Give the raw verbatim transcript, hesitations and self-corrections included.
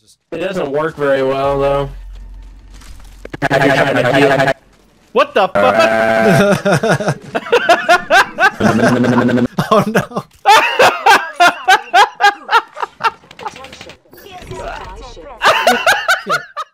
just... It doesn't work very well, though. What the fuck? Oh no.